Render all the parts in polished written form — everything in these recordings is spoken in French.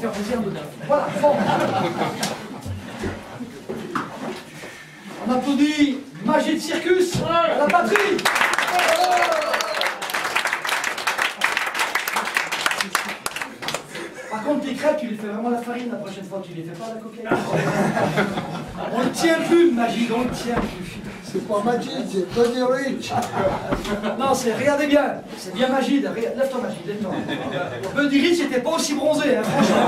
faire plaisir de neuf. Voilà, bon. On applaudit Magie de Circus à la batterie. Par contre, tes crêpes, tu les fais vraiment à la farine la prochaine fois, tu les fais pas à la cocaïne. On ne tient plus, le Magie, on ne tient plus. C'est pas Magic, c'est Tony Rich. Non, c'est, regardez bien, c'est bien Magide. Lève-toi, Magide, lève-toi. Buddy Rich n'était pas aussi bronzé, hein, franchement.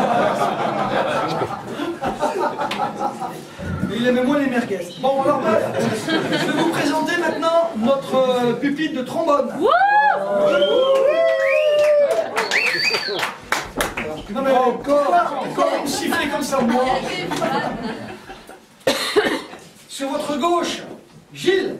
Mais il aimait moins les merguez. Bon, alors, je vais vous présenter maintenant notre pupitre de trombone. Non, mais encore une sifflée comme ça, moi. Sur votre gauche, Gilles.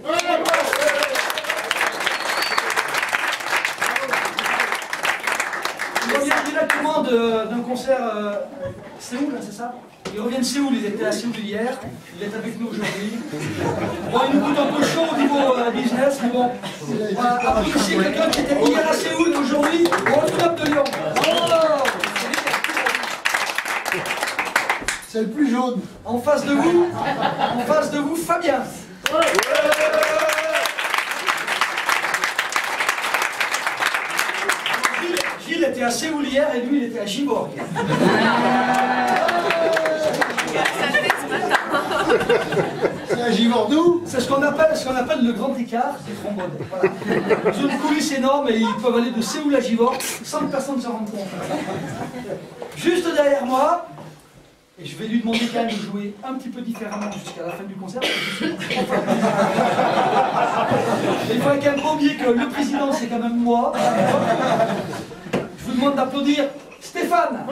Il revient directement d'un concert Séoul, c'est ça? Il revient de Séoul, il était à Séoul hier, il est avec nous aujourd'hui. Bon, il nous coûte un peu chaud au niveau business, mais bon. Applaudissez quelqu'un qui était hier à Séoul et aujourd'hui au Club de Lyon. Oh, c'est le plus jaune. En face de vous, Fabien. Gilles était à Séoul hier et lui il était à Giborg. C'est un Givordou. C'est ce qu'on appelle le grand écart des trombones. Voilà. Ils ont une coulisse énorme et ils peuvent aller de Séoul à Giborg sans que personne ne se rende compte. Juste derrière moi, et je vais lui demander quand même de jouer un petit peu différemment jusqu'à la fin du concert. Il faut quand même pas oublier que le président c'est quand même moi. Je vous demande d'applaudir Stéphane.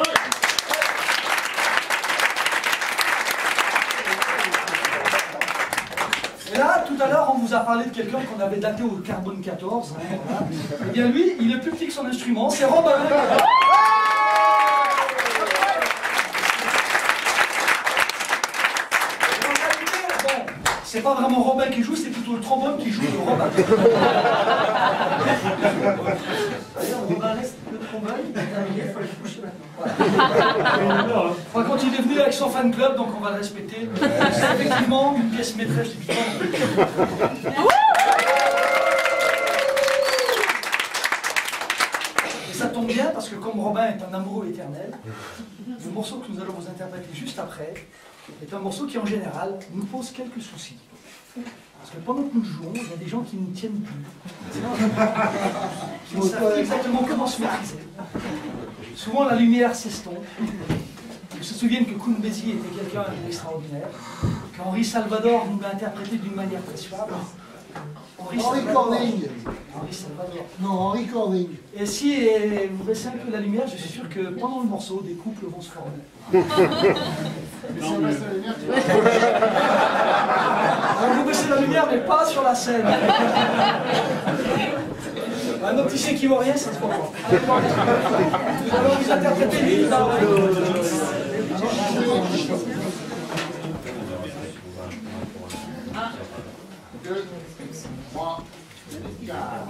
Et là, tout à l'heure, on vous a parlé de quelqu'un qu'on avait daté au carbone 14. Hein, voilà. Eh bien lui, il est plus petit que son instrument, c'est Robin. C'est pas vraiment Robin qui joue, c'est plutôt le trombone qui joue le Robin. D'ailleurs, Robin laisse le trombone, il est terminé, il faut aller se coucher maintenant. Enfin, quand il est venu avec son fan club, donc on va le respecter. C'est effectivement une pièce maîtresse du temps. Et ça tombe bien parce que comme Robin est un amoureux éternel, le morceau que nous allons vous interpréter juste après est un morceau qui en général nous pose quelques soucis. Parce que pendant que nous jouons, il y a des gens qui ne tiennent plus. Qui ne savent plus exactement comment se maîtriser. Souvent la lumière s'estompe. Ils se souviennent que Koun Bézier était quelqu'un d'extraordinaire, qu'Henri Salvador nous l'a interprété d'une manière très suave. Henri Corning. Henri Salvador. Non, Henri Corning. Et si vous baissez un peu la lumière, je suis sûr que pendant le morceau, des couples vont se former. Alors vous baissez la lumière, mais pas sur la scène. Un opticien qui voit rien, ça se voit pas. Nous allons vous interpréter Linda. 2, 3, 4.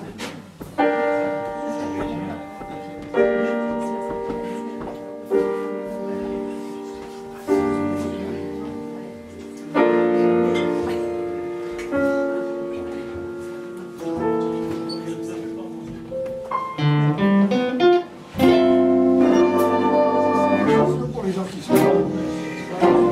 Pour les gens qui sont là.